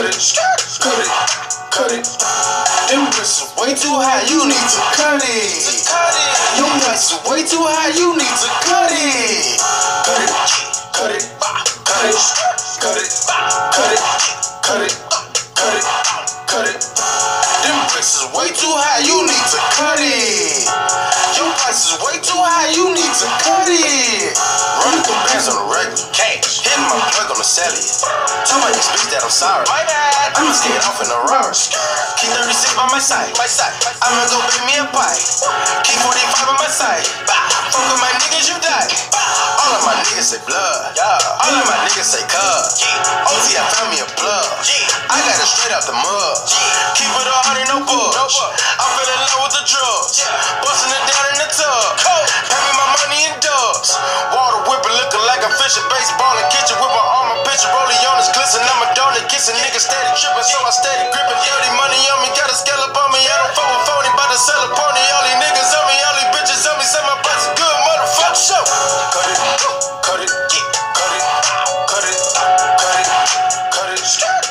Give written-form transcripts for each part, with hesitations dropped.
cut it, cut it, cut it. Them bricks is way too high, you need to cut it. Your price is way too high, you need to cut it. Cut it, cut it, cut it, cut it, cut it, cut it, cut it, cut it. Them bricks is way too high, you need to cut it. Your price is way too high, you need to cut it. Running through bands on the regular, cash, hitting my plug on the celly. Tell my ex bitch that I'm sorry. My bad. I'ma skate off in a Rari. Keep 36 by my side. I'ma go bake me a pie. Keep 45 by my side. Fuck with my niggas, you die. All of my niggas say blood. All of my niggas say cuz. OT, I found me a plug. I got it straight out the mud. Keep it 100, no budge. I'm feeling low with the drugs. Busting it down in the tub. Pay me my money in dubs. Water whipping, looking like a fish at baseball in kitchen with my arm, my picture rolling on his glisten. I'm a donut kissing, niggas steady tripping, so I steady gripping. Dirty money on me, got a scallop on me. I don't fuck with phony, bout to sell a pony. All these niggas on me, all these bitches on me. Say my price is good, motherfucker. Show. Cut it, cut it, cut it, cut it, cut it, cut it, cut it,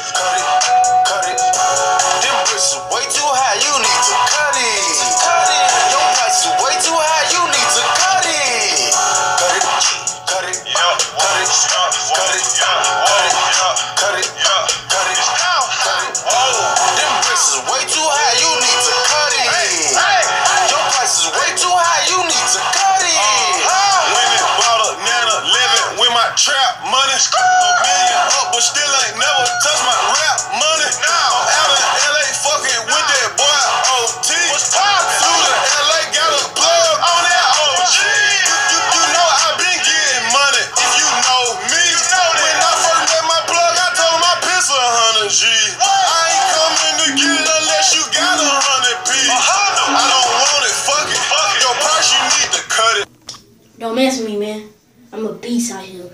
cut it. Them bricks is way too high, you need to cut it. Your price is way too high, you need to cut it. Cut it, cut it, cut it, cut it, cut it, cut it, cut it, cut it. Them bricks is way too high, you need to cut it. Your price is way too high, you need to cut it. Women bought a nana living with my trap money. A million up, but still ain't never touched my rap money. I'm out in LA fucking with that boy OT. Flew to LA, got a plug on that OG. You know I been getting money if you know me. When I first met my plug, I told him I piss 100 G. I ain't coming to get it unless you got 100 P. I don't want it, fuck it. Your price, you need to cut it. Don't mess with me, man. I'm a beast out here.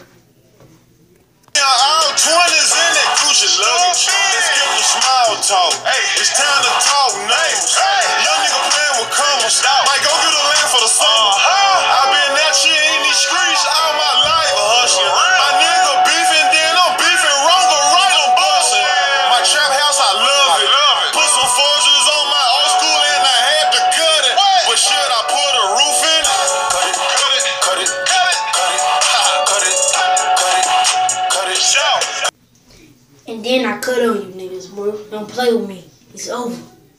All 20s in that Gucci luggage. Let's skip the small talk. It's time to talk names. Young nigga playing with commas. Might go get a land for the summer. I been that shit in these streets all my life, hustling. My nigga beefing, then I'm beefing wrong or right, I'm busting. My trap house, I love it. Put some forges on my old school and I had to cut it. But shit, I put a roof in it. Cut it, cut it, cut it, cut it, cut it, cut it, cut it, cut it, shout. And then I cut on you niggas, bro. Don't play with me. It's over.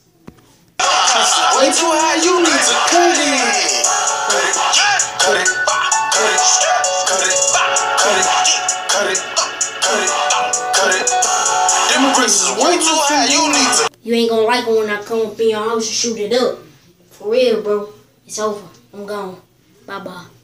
Way too high, you need to cut it. Cut it, cut it, cut it, cut it, cut it, cut it, cut it, cut it. Them bricks is way too high, you need to. You ain't gonna like it when I come up in your house and shoot it up. For real, bro. It's over. I'm gone. Bye-bye.